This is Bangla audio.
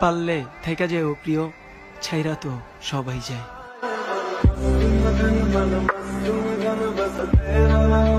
পারলে থেকে যেও প্রিয়, ছাইরা তো সবাই যায়।